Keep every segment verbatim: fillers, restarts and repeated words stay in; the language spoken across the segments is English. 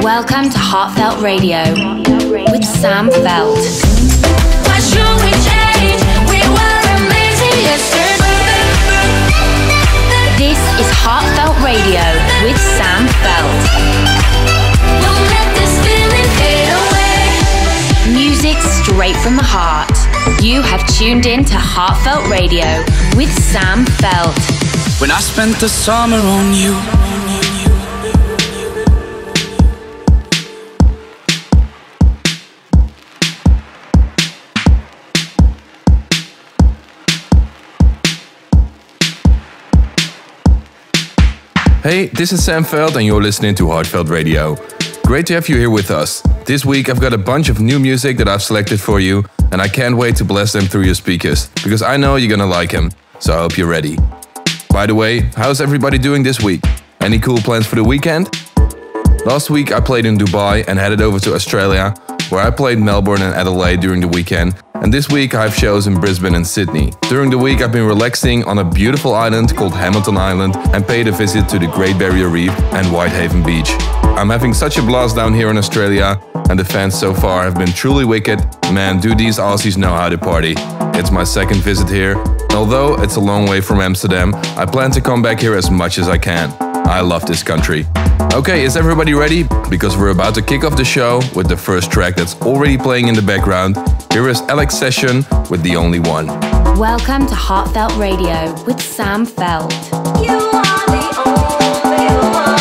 Welcome to Heartfeldt Radio with Sam Feldt. Why should we change? We were amazing yesterday. This is Heartfeldt Radio with Sam Feldt. Don't let this feeling fade away. Music straight from the heart. You have tuned in to Heartfeldt Radio with Sam Feldt. When I spent the summer on you. Hey, this is Sam Feldt and you're listening to Heartfeldt Radio. Great to have you here with us. This week I've got a bunch of new music that I've selected for you and I can't wait to blast them through your speakers because I know you're gonna like them, so I hope you're ready. By the way, how's everybody doing this week? Any cool plans for the weekend? Last week I played in Dubai and headed over to Australia, where I played Melbourne and Adelaide during the weekend, and this week I have shows in Brisbane and Sydney. During the week I've been relaxing on a beautiful island called Hamilton Island and paid a visit to the Great Barrier Reef and Whitehaven Beach. I'm having such a blast down here in Australia and the fans so far have been truly wicked. Man, do these Aussies know how to party. It's my second visit here. Although it's a long way from Amsterdam, I plan to come back here as much as I can. I love this country. Okay, is everybody ready? Because we're about to kick off the show with the first track that's already playing in the background. Here is Alex Session with The Only One. Welcome to Heartfeldt Radio with Sam Feldt. You are the only one.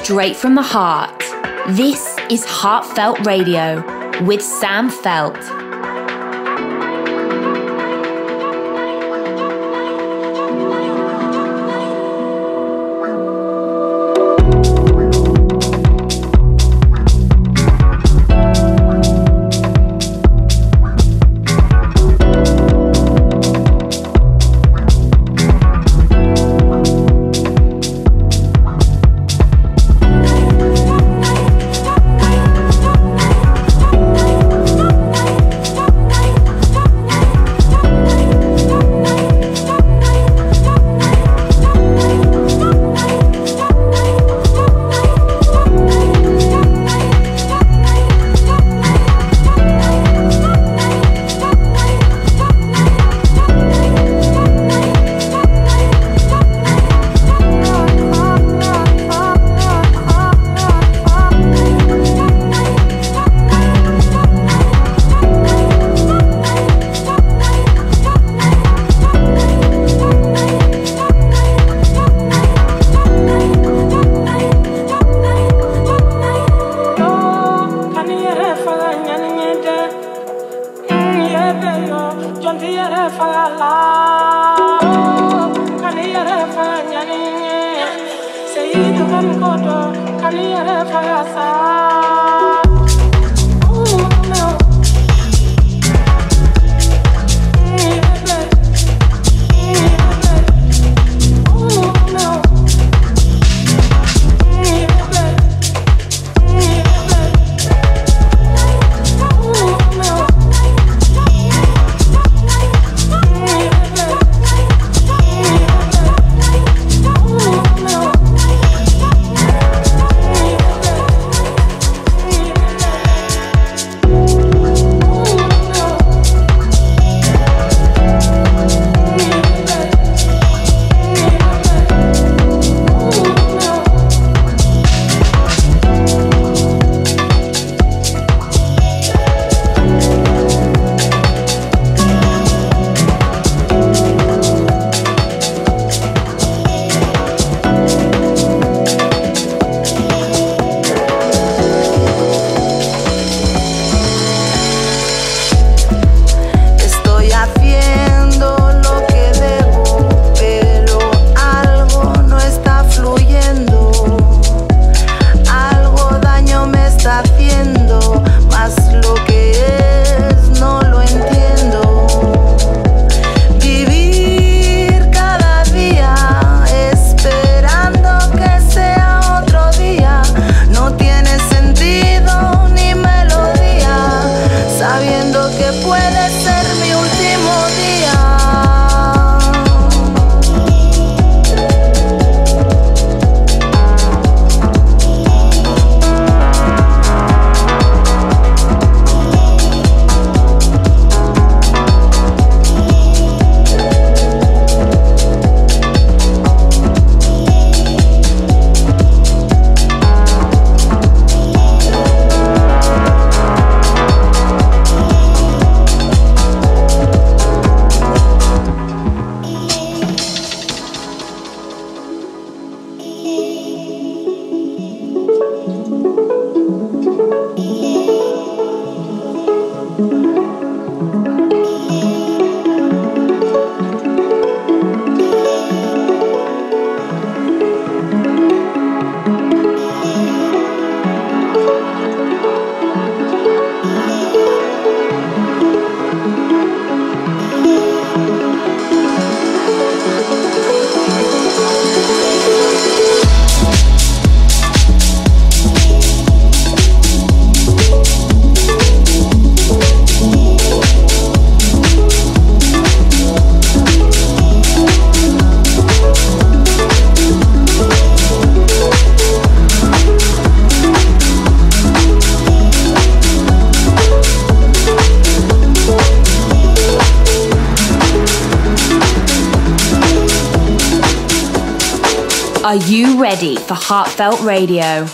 straight from the heart. This is Heartfeldt Radio with Sam Feldt. Are you ready for Heartfeldt Radio?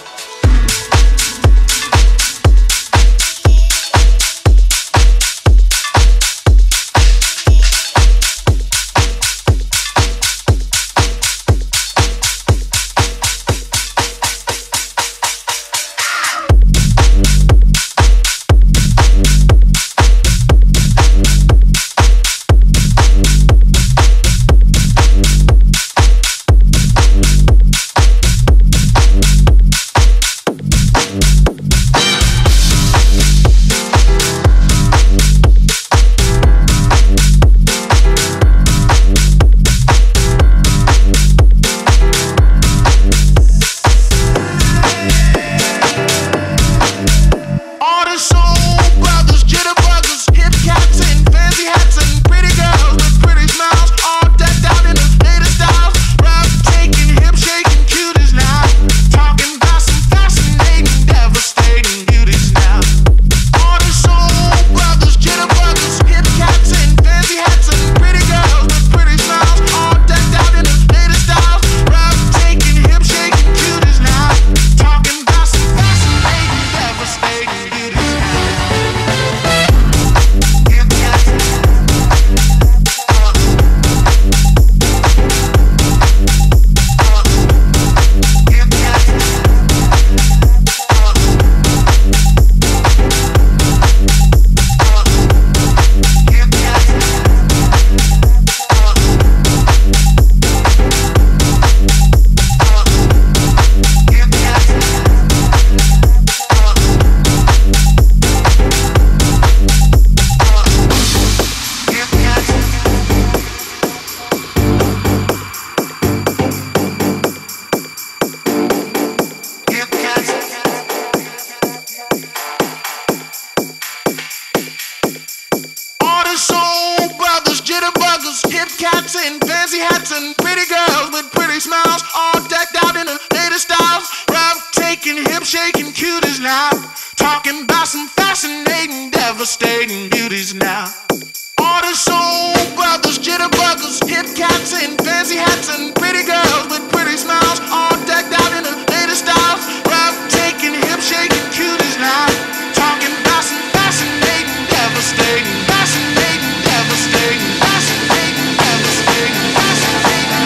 cats in fancy hats and pretty girls with pretty smiles, all decked out in the latest styles. Breathtaking, hip-shaking cuties now, talking about some fascinating, devastating beauties now. All the soul brothers, jitterbuggers, hip cats in fancy hats and pretty girls with pretty smiles, all decked out in the latest styles. Breathtaking, hip-shaking cuties now, talking about some fascinating, devastating, fascinating, devastating, fascinating, devastating, fascinating,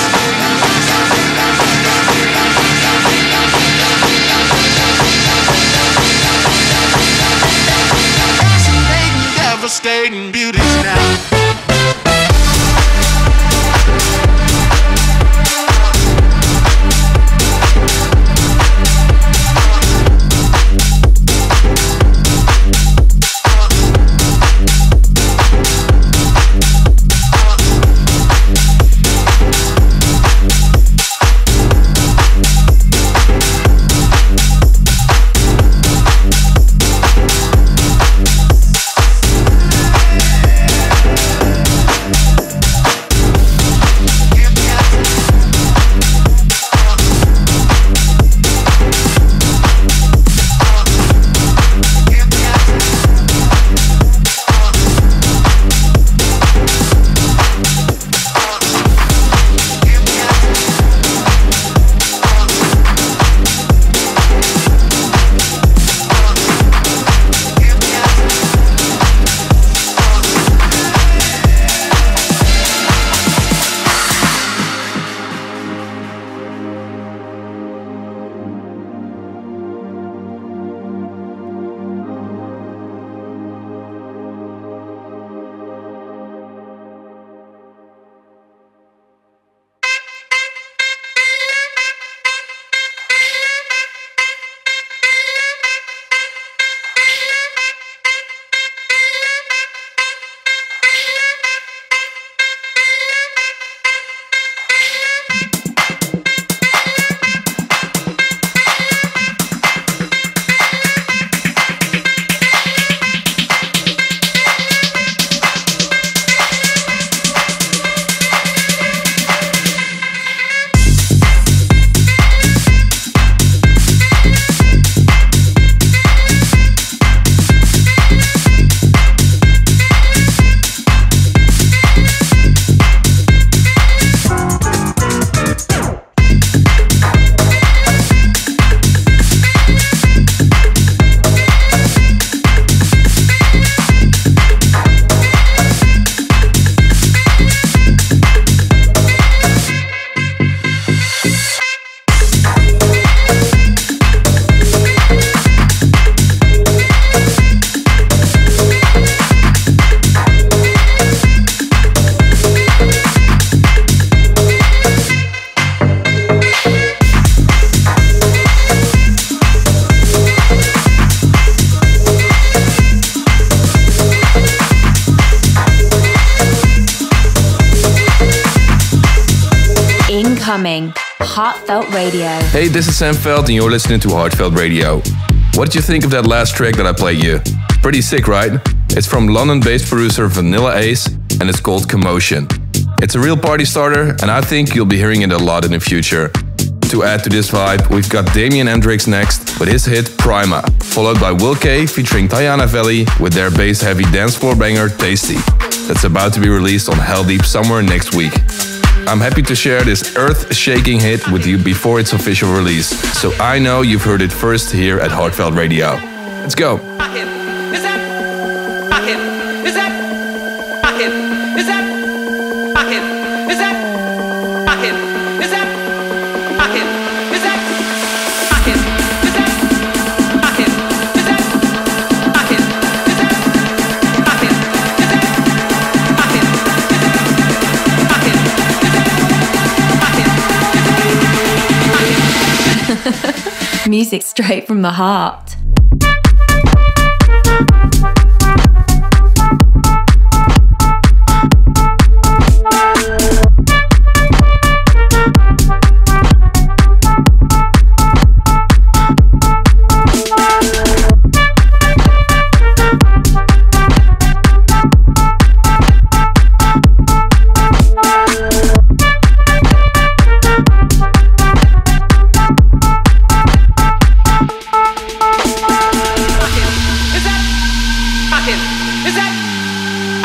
devastating, devastating beauties now. Incoming Heartfeldt Radio. Hey, this is Sam Feldt and you're listening to Heartfeldt Radio. What did you think of that last track that I played you? Pretty sick, right? It's from London-based producer Vanilla Ace and it's called Commotion. It's a real party starter and I think you'll be hearing it a lot in the future. To add to this vibe, we've got Damien Hendrix next with his hit Prima, followed by Will K featuring Tayana Valley with their bass-heavy dance floor banger Tasty. That's about to be released on Hell Deep somewhere next week. I'm happy to share this earth-shaking hit with you before its official release, so I know you've heard it first here at Heartfeldt Radio. Let's go! Music straight from the heart.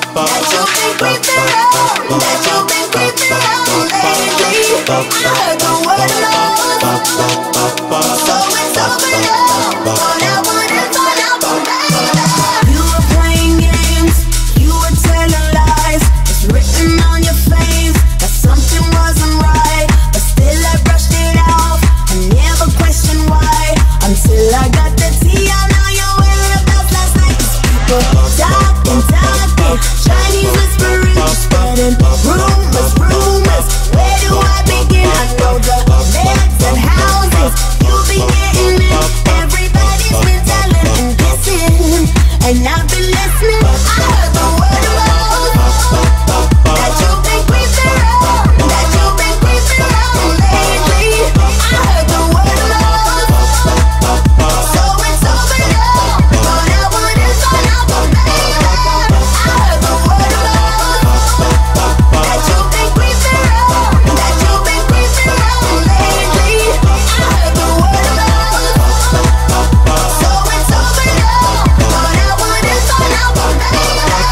that you've been creeping around, that you've been creeping around lately. I heard the word love, so it's over now. All I want is all I want, baby. You were playing games, you were telling lies. It's written on your face that something wasn't right, but still I brushed it off. I never questioned why until I got the tea. I know your whereabouts last night. People talking, talking, Chinese whispering, spreading rumors, rumors. Where do I begin? I know the beds and houses you'll be getting in. Everybody's been telling and kissing, and I've been listening. I heard the word of love, that you've been creeping around, that you've been creeping around lately. I heard the word of love, so it's over now. All I want is all I want, baby. I heard the word of love, that you've been creeping around, that you've been creeping around lately. I heard the word of love, so it's over now. All I want is all I want, baby.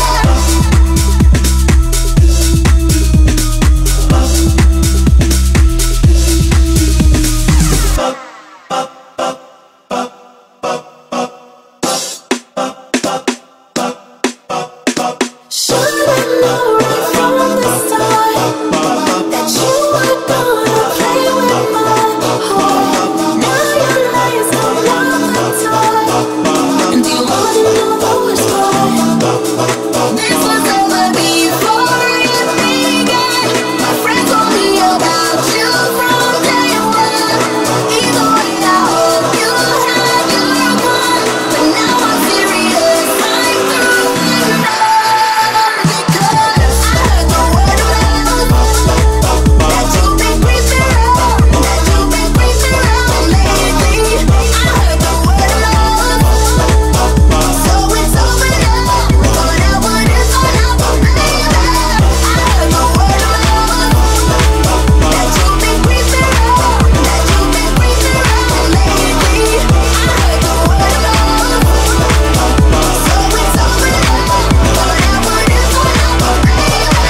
Should I know right from the start that you were gonna play with my heart? Now your lies no longer talk, and you wanna know the worst part. This was over before it began. My friends told me about you from day one. Either way, I hope you had your fun, but now I'm serious. I'm through with love, because I heard the word of love, that you've been creeping around, that you've been creeping around lately. I heard the word of love, so it's over now. All I want is all I want, baby. I heard the word of love, that you've been creeping around, that you've been creeping around lately. I heard the word of love, so it's over now. All I want is all I want, baby.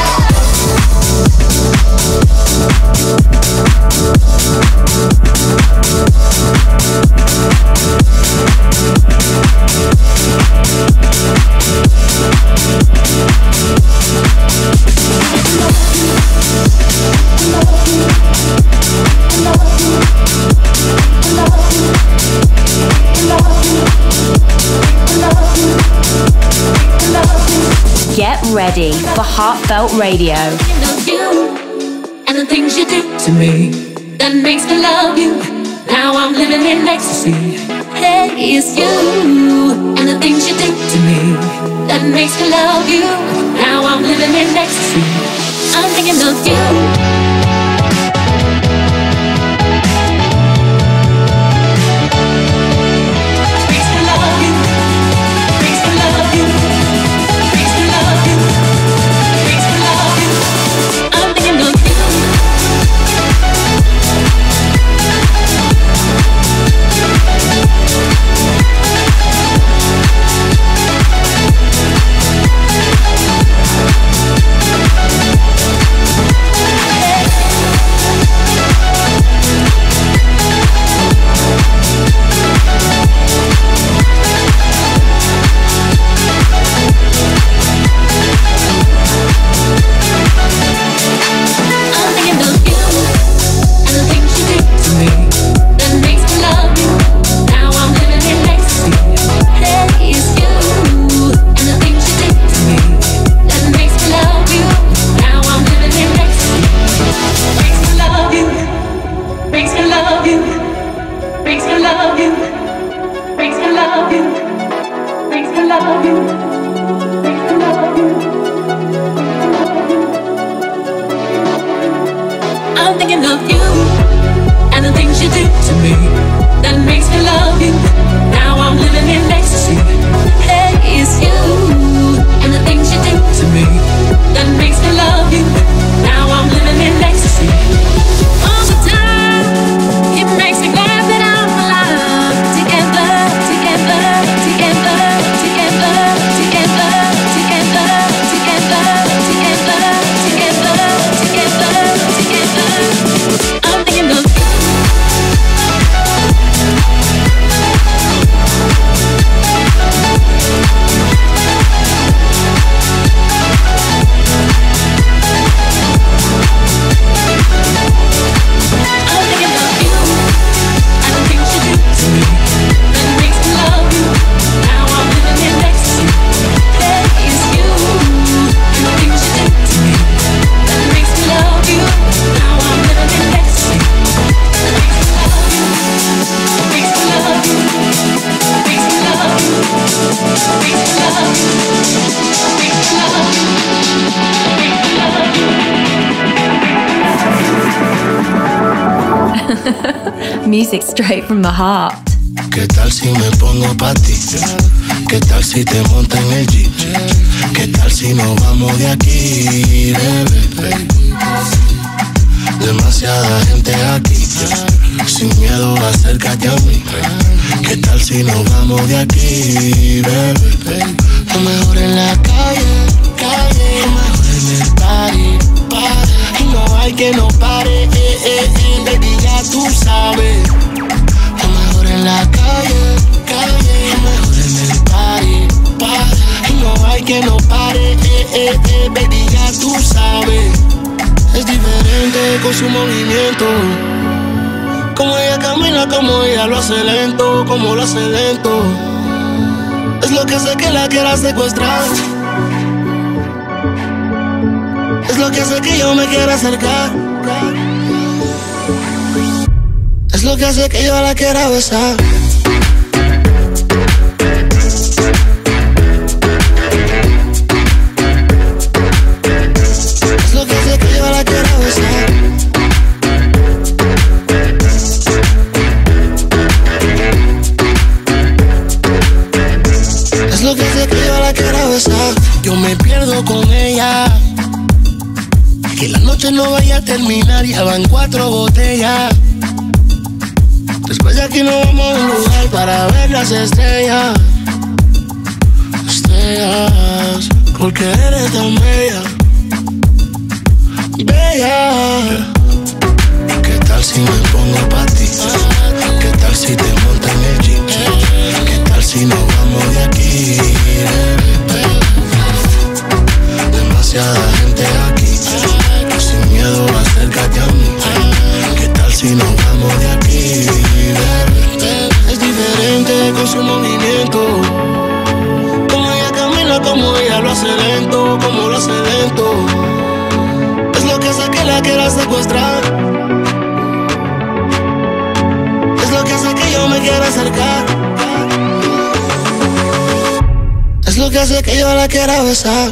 Get ready for Heartfeldt Radio. You and the things you do to me that makes me love you. Now I'm living in ecstasy. Hey, it's you and the things you do to me that makes me love you. Now I'm living in ecstasy. I'm thinking of you. Yeah. music straight from the heart. ¿Qué tal si me pongo pa' ti? ¿Qué tal si te monta en el jeep? ¿Qué tal si nos vamos de aquí, bebé? Demasiada gente aquí, sin miedo acércate a mí. ¿Qué tal si nos vamos de aquí, bebé? Lo mejor en la calle, calle, lo mejor en el party, party. Y no hay que no pare, eh, eh, eh, baby, ya tú sabes. Lo mejor en la calle, calle, lo mejor en el party, party. Y no hay que no pare, eh, eh, eh, baby, ya tú sabes. Es diferente con su movimiento, como ella camina, como ella lo hace lento, como lo hace lento. Es lo que hace que la quiera secuestrar, es lo que hace que yo me quiera acercar, es lo que hace que yo la quiera besar. Es lo que hace que yo la quiera besar. Es lo que hace que yo la quiera besar. Yo me pierdo con ella, que la noche no vaya a terminar, ya van cuatro botellas. Después de aquí nos vamos a un lugar para ver las estrellas. Estrellas, porque eres tan bella, bella. ¿Y qué tal si me pongo pa' ti? ¿Qué tal si te montas en el jeep? ¿Qué tal si nos vamos de aquí? Demasiada gente aquí, sin miedo acércate a mí. ¿Qué tal si nos vamos de aquí? Es diferente con su movimiento, como ella camina, como ella lo hace lento, como lo hace lento. Es lo que hace que la quiera secuestrar, es lo que hace que yo me quiera acercar, es lo que hace que yo la quiera besar.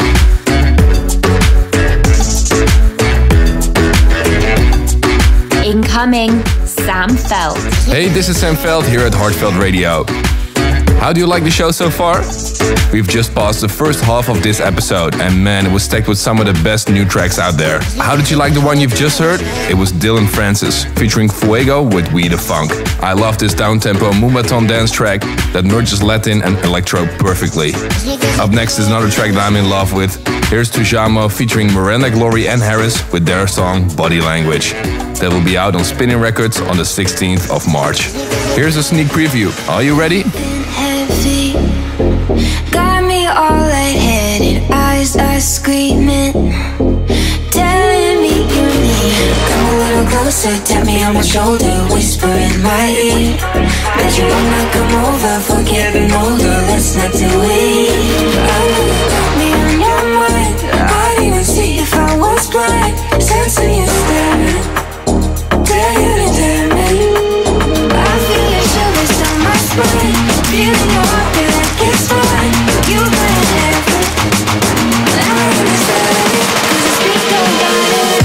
Incoming, Sam Feldt. Hey, this is Sam Feldt here at Heartfeldt Radio. How do you like the show so far? We've just passed the first half of this episode, and man, it was stacked with some of the best new tracks out there. How did you like the one you've just heard? It was Dylan Francis featuring Fuego with We The Funk. I love this down-tempo Moombahton dance track that merges Latin and electro perfectly. Up next is another track that I'm in love with. Here's Tujamo featuring Miranda Glory and Harris with their song Body Language. That will be out on Spinnin Records on the sixteenth of March. Here's a sneak preview. Are you ready? Heavy, got me all lightheaded, eyes are screaming, telling me you need. Come a little closer, tap me on my shoulder, whisper in my ear. Bet you wanna come over, forget and older, let's not do it. I know you got me on your mind, I'd even see if I was blind, sensing you staring, dare you to dare me. I feel your shoulders down my spine, feeling your heartbeat like it's fine. You gotta have it, never understand it, 'cause I speak about it.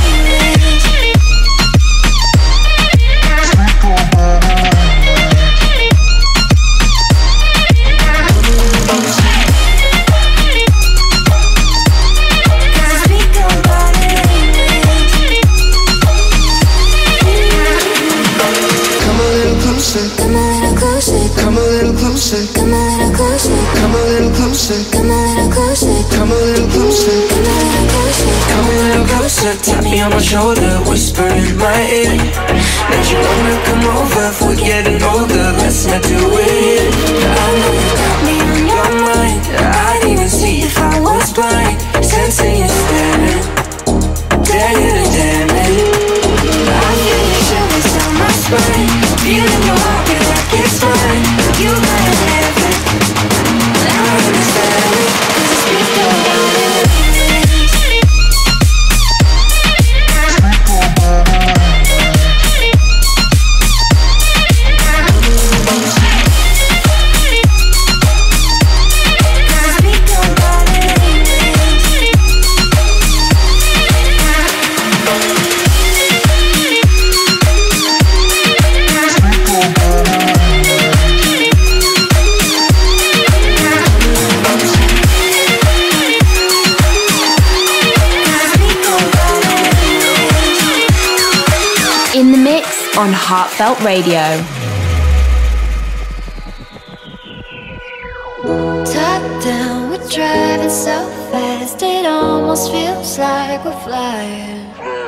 Come a little closer, come a little closer, come a little closer, come a little closer, come a little closer, come a little closer, come a little closer, come a little closer, tap me on my shoulder, whisper in my ear. That you wanna come over, if we're getting older, let's not do it. I know you got me on your mind, I'd even see if I was blind, sensing you staring, dare you to dare me. I feel your shivers down my spine, feeling your heartbeat like it's fine. You gotta have it, never understand it, 'cause I speak about it. Cause I on Heartfeldt Radio. Top down, we're driving so fast, it almost feels like we're flying.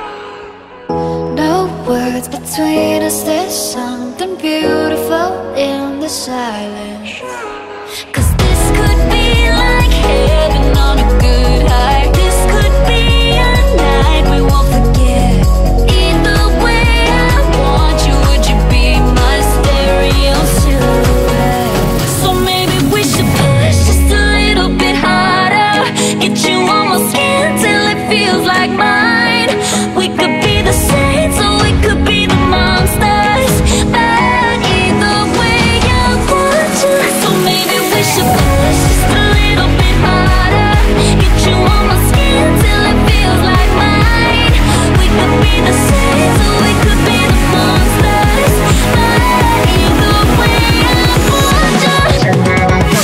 No words between us, there's something beautiful in the silence. Cause this could be like heaven on a good high. This could be a night we won't forget. Either way I want you, would you be my stereo silhouette? So maybe we should push just a little bit harder, get you on my skin till it feels like mine. We could be the saints or we could be the monsters, but either way I want you. So maybe we should push just a little bit harder, get you on my skin till it feels like mine. We could be the saints or we could be the monsters, but either way I want you.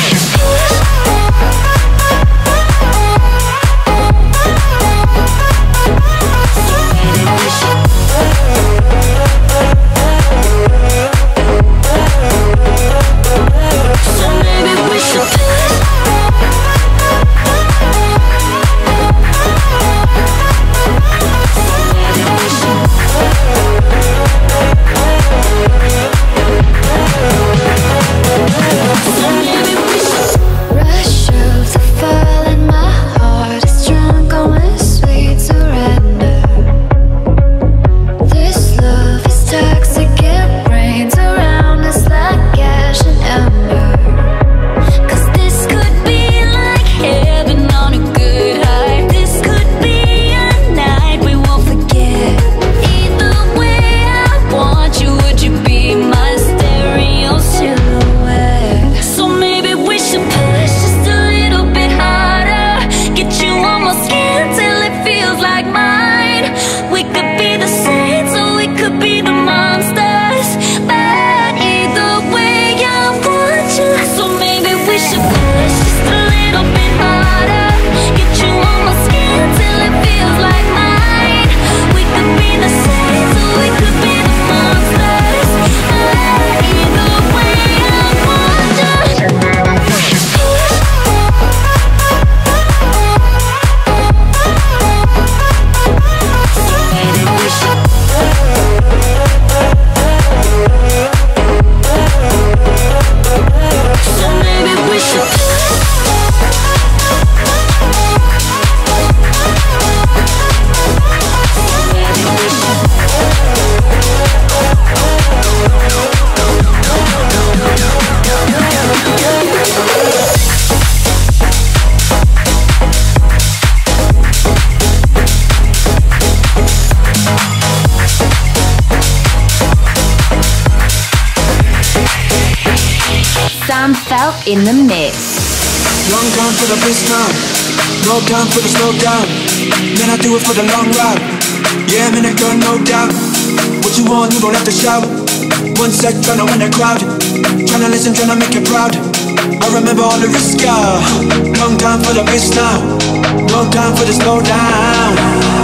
Feldt in the mix. Long time for the best time, no time for the slow down. Man, I do it for the long ride. Yeah, man, I got no doubt. What you want, you don't have to shout. One sec, tryna win the crowd, tryna listen, tryna make you proud. I remember all the risk, yeah. Long time for the best now, no time for the slow down.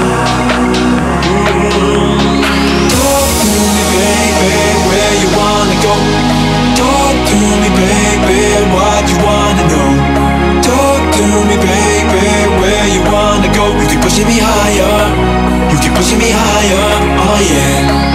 Mm-hmm. Talk to me, baby, where you wanna go? Talk to me, baby, what you wanna know? Talk to me, baby, where you wanna go? You keep pushing me higher, you keep pushing me higher, oh yeah.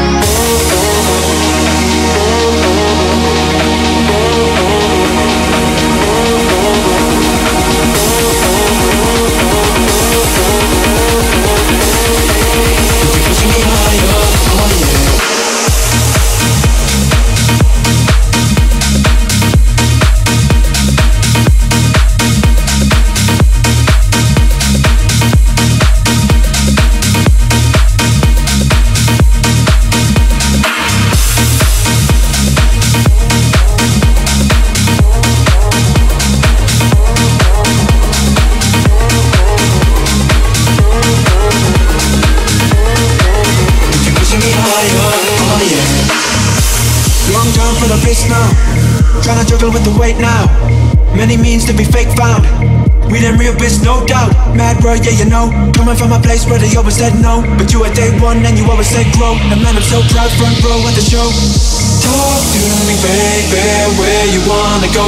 Now, tryna juggle with the weight now. Many means to be fake found. We them real bitch, no doubt. Mad bro, yeah, you know. Coming from a place where they always said no, but you at day one and you always said grow. And man, I'm so proud, front row at the show. Talk to me, baby, where you wanna go?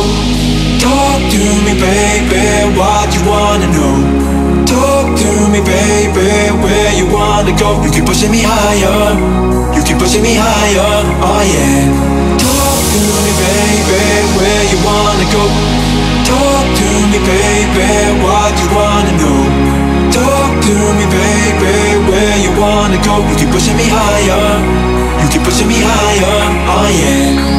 Talk to me, baby, what you wanna know? Talk to me, baby, where you wanna go? You keep pushing me higher, you keep pushing me higher, oh yeah. Talk to me, baby, where you wanna go? Talk to me, baby, what you wanna know? Talk to me, baby, where you wanna go? You keep pushing me higher, you keep pushing me higher, oh yeah.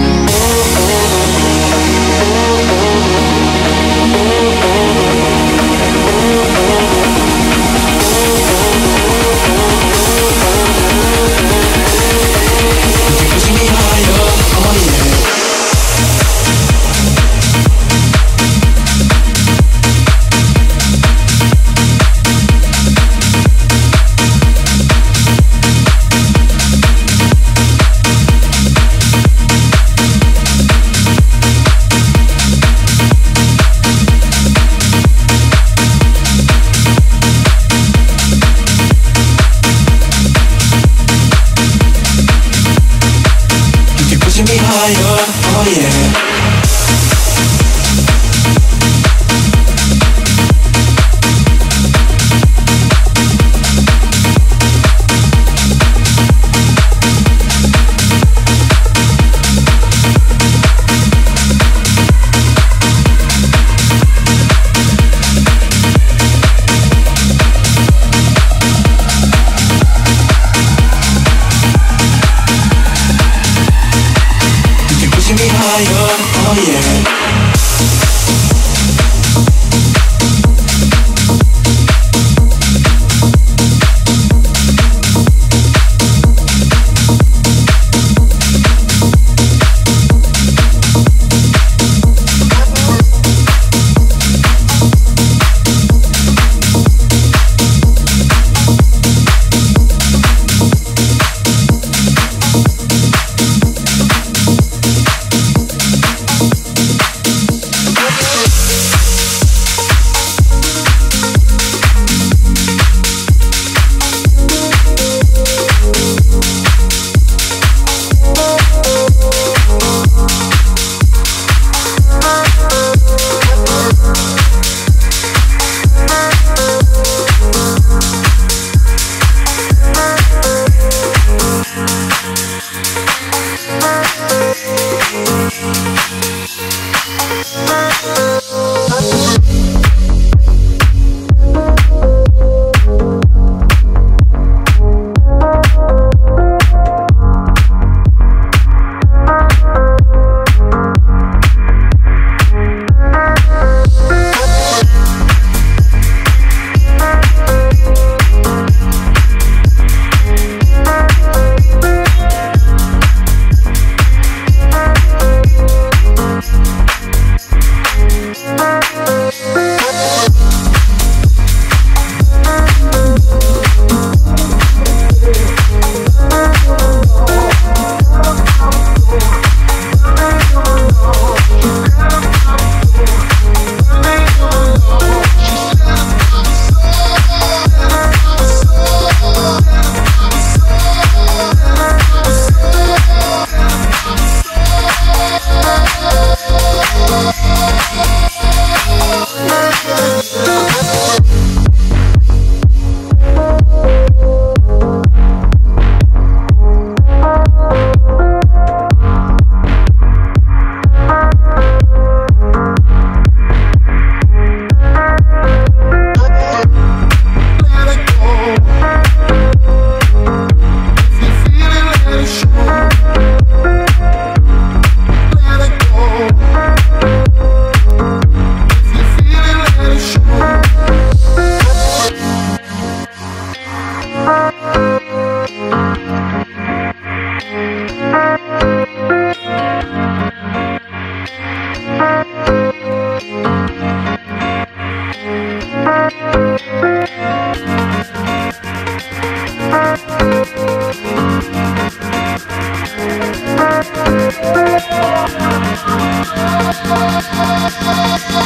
We'll be right back.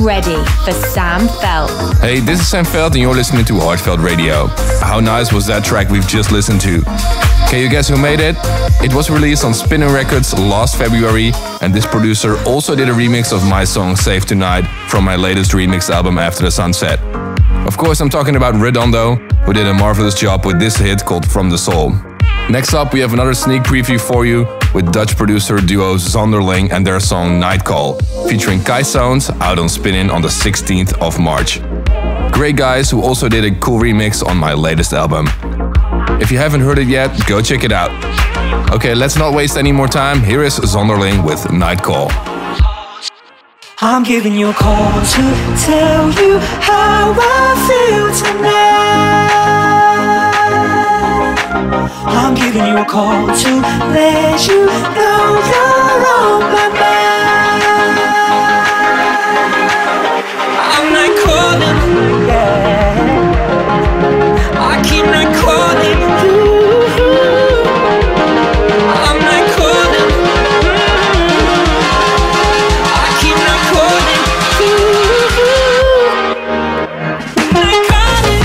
ready for Sam Feldt. Hey, this is Sam Feldt and you're listening to Heartfeldt Radio. How nice was that track we've just listened to? Can you guess who made it? It was released on Spinnin Records last February, and this producer also did a remix of my song Save Tonight from my latest remix album After the Sunset. Of course, I'm talking about Redondo, who did a marvelous job with this hit called From the Soul. Next up, we have another sneak preview for you with Dutch producer duo Zonderling and their song Night Call, featuring Kai Sounds, out on Spinnin on the sixteenth of March. Great guys who also did a cool remix on my latest album. If you haven't heard it yet, go check it out. Okay, let's not waste any more time. Here is Zonderling with Night Call. I'm giving you a call to tell you how I feel tonight. I'm giving you a call to let you know you're on my mind. I'm not calling, yeah. I keep not calling you. I'm not calling. I keep not calling you. Not calling.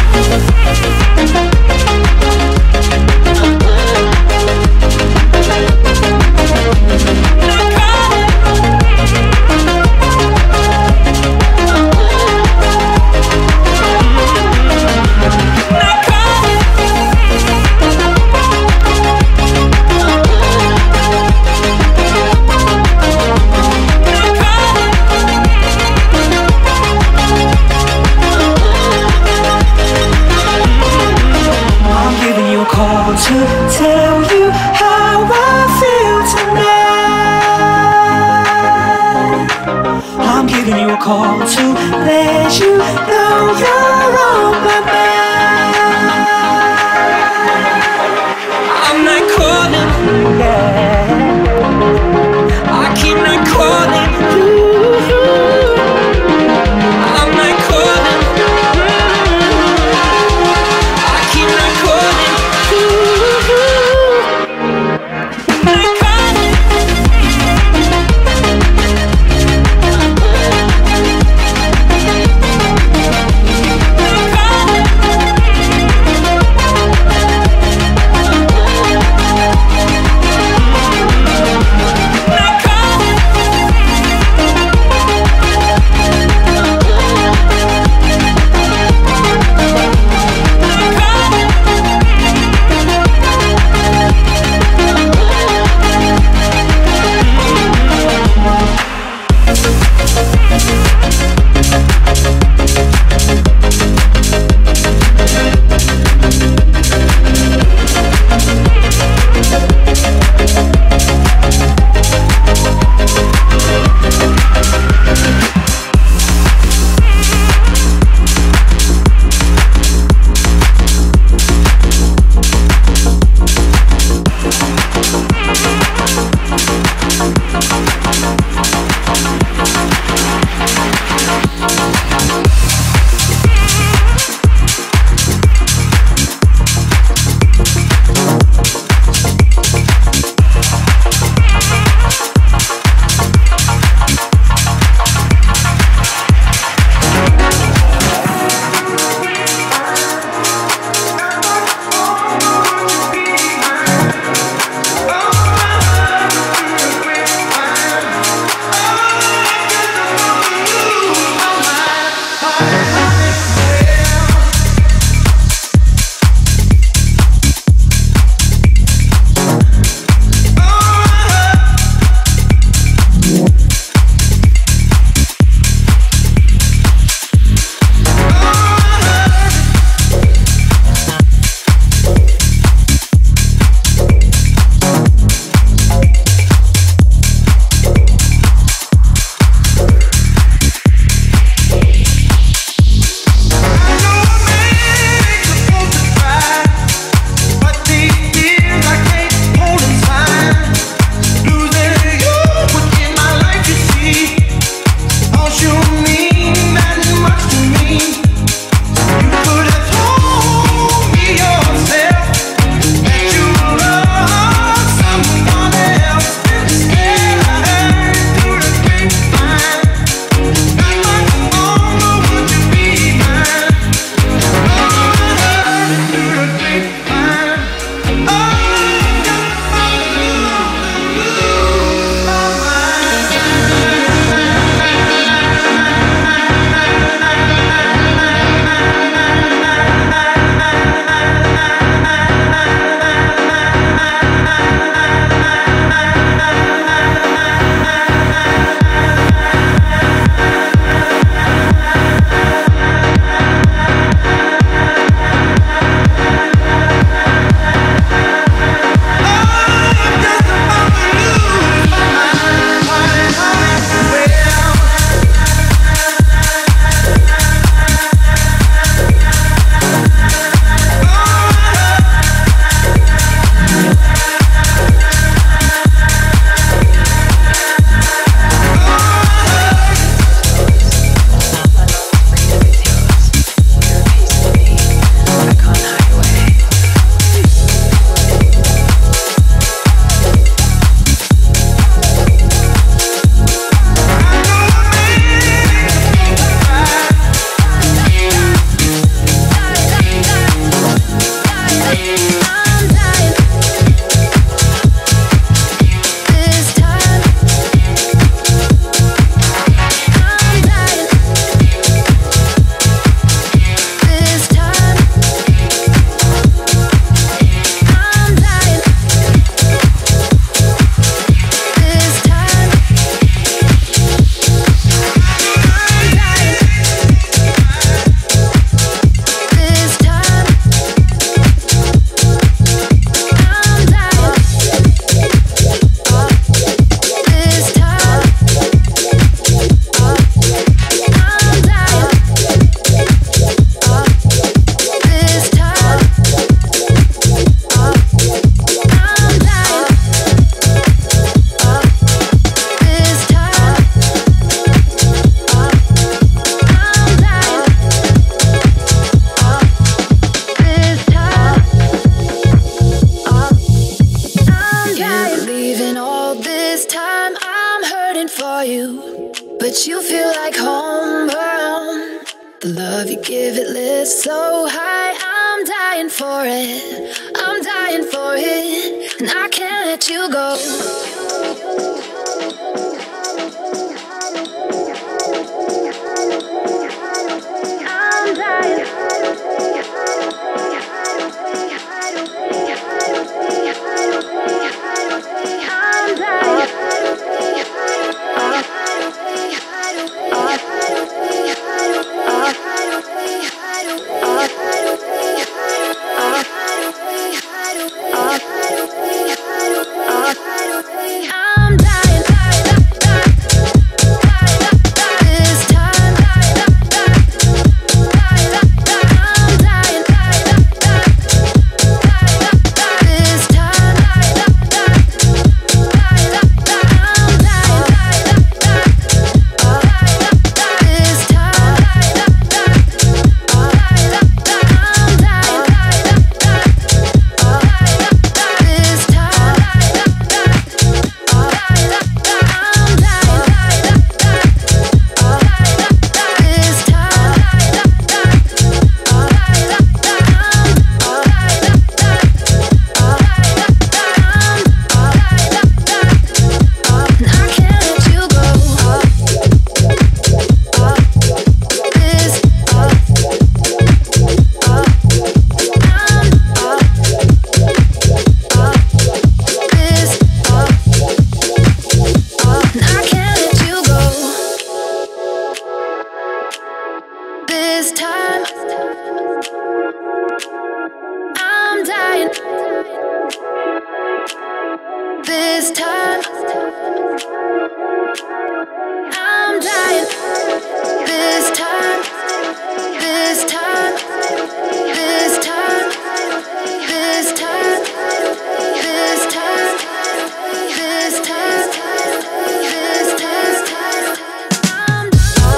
running for you, but you feel like homegrown. The love you give it lifts so high. I'm dying for it, I'm dying for it, and I can't let you go. I'm dying. I'm dying. I'm dying. This time. I'm dying. This time. I'm dying. This time. I'm dying. This time. This time. This time. This time. This time. This time. This time. I'm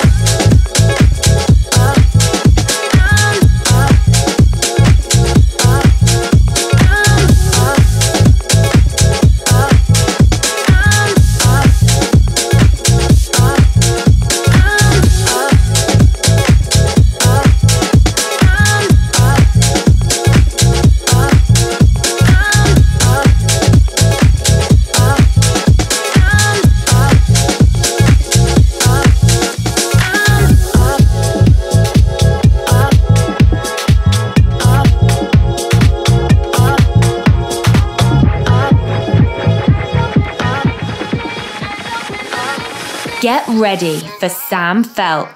Get ready for Sam Feldt.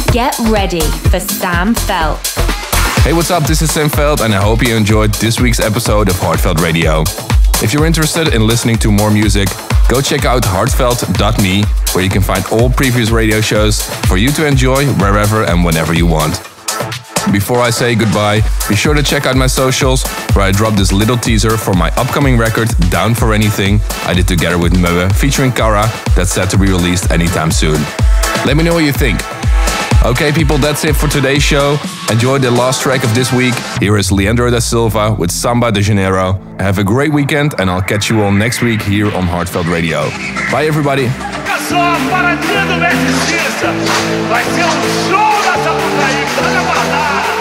Get ready for Sam Feldt. Hey, what's up? This is Sam Feldt, and I hope you enjoyed this week's episode of Heartfeldt Radio. If you're interested in listening to more music, go check out heartfeldt dot me, where you can find all previous radio shows for you to enjoy wherever and whenever you want. Before I say goodbye, be sure to check out my socials, where I dropped this little teaser for my upcoming record, Down for Anything, I did together with Mewe featuring Kara, that's set to be released anytime soon. Let me know what you think. Okay people, that's it for today's show. Enjoy the last track of this week. Here is Leandro da Silva with Samba de Janeiro. Have a great weekend, and I'll catch you all next week here on Heartfeldt Radio. Bye everybody. Só a paradinha do Mestre Cissa. Vai ser um show da Sapucaí, tá guardada.